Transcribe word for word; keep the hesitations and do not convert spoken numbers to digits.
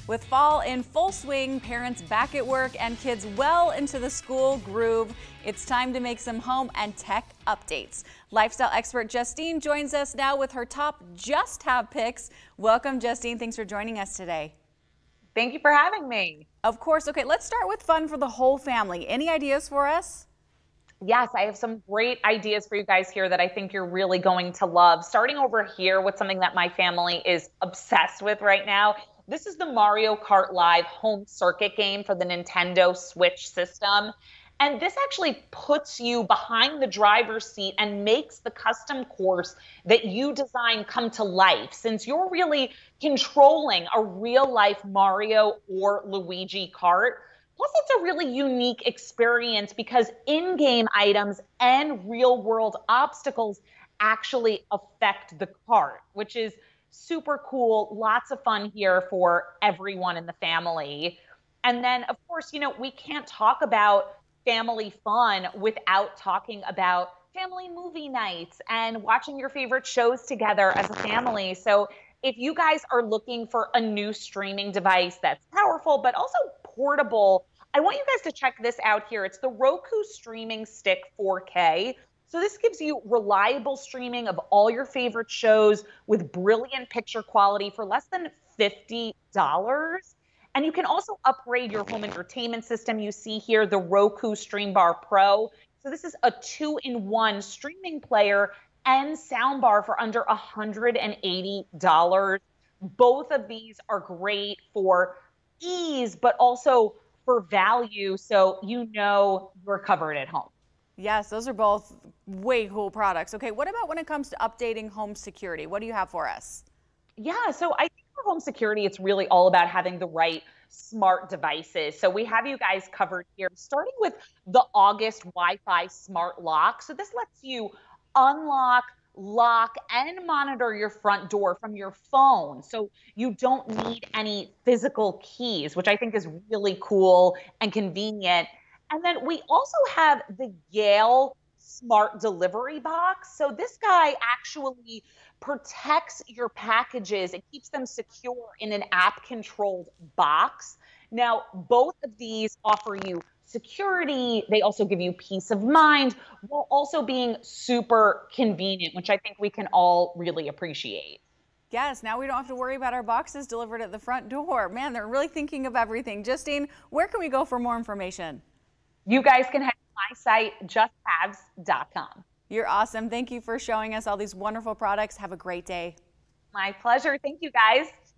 With fall in full swing, parents back at work, and kids well into the school groove, it's time to make some home and tech updates. Lifestyle expert Justine joins us now with her top just-have picks. Welcome, Justine. Thanks for joining us today. Thank you for having me. Of course. Okay, let's start with fun for the whole family. Any ideas for us? Yes, I have some great ideas for you guys here that I think you're really going to love. Starting over here with something that my family is obsessed with right now. This is the Mario Kart Live home circuit game for the Nintendo Switch system. And this actually puts you behind the driver's seat and makes the custom course that you design come to life, since you're really controlling a real life Mario or Luigi kart. Plus, it's a really unique experience because in-game items and real-world obstacles actually affect the cart, which is super cool. Lots of fun here for everyone in the family. And then, of course, you know, we can't talk about family fun without talking about family movie nights and watching your favorite shows together as a family. So if you guys are looking for a new streaming device that's powerful but also portable, I want you guys to check this out here. It's the Roku Streaming Stick four K. So this gives you reliable streaming of all your favorite shows with brilliant picture quality for less than fifty dollars. And you can also upgrade your home entertainment system. You see here the Roku Stream Bar Pro. So this is a two-in-one streaming player and soundbar for under one hundred eighty dollars. Both of these are great for ease, but also for value, so you know you're covered at home. Yes, those are both way cool products. Okay, what about when it comes to updating home security? What do you have for us? Yeah, so I think for home security, it's really all about having the right smart devices. So we have you guys covered here, starting with the August Wi-Fi Smart Lock. So this lets you unlock, lock, and monitor your front door from your phone. So you don't need any physical keys, which I think is really cool and convenient. And then we also have the Yale Smart Delivery Box. So this guy actually protects your packages. It keeps them secure in an app-controlled box. Now, both of these offer you security. They also give you peace of mind while also being super convenient, which I think we can all really appreciate. Yes, now we don't have to worry about our boxes delivered at the front door. Man, they're really thinking of everything. Justine, where can we go for more information? You guys can head to my site, just haves dot com. You're awesome. Thank you for showing us all these wonderful products. Have a great day. My pleasure. Thank you, guys.